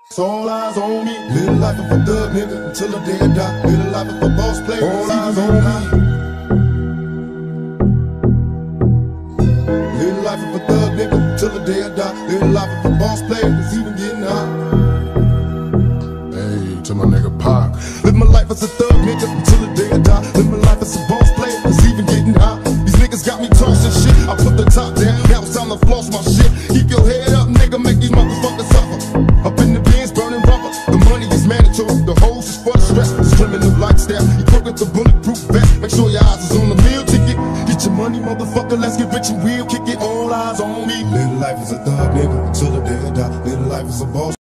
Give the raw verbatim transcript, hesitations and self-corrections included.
All eyes on me. Live the life of a thug nigga until the day I die. Live the life of a boss player. All eyes on me. Live the life of a thug nigga until the day I die. Live the life of a boss player that's even getting high. Hey, to my nigga Pac. Live my life as a thug nigga until the day I die. Live my life as a boss player that's even getting high. These niggas got me tossing shit. I put the top down. Now it's time to floss my shit. Keep your head up, nigga. Make these motherfuckers suffer. Up in the bins, burning rubber. The money is mandatory. The hoes is for the stress. It's criminal lifestyle. You cook with the bulletproof vest. Make sure your eyes is on the meal ticket. Get your money, motherfucker. Let's get rich and real. Kick it. All eyes on me. Live life as a thug nigga until the day I die. Live life as a boss.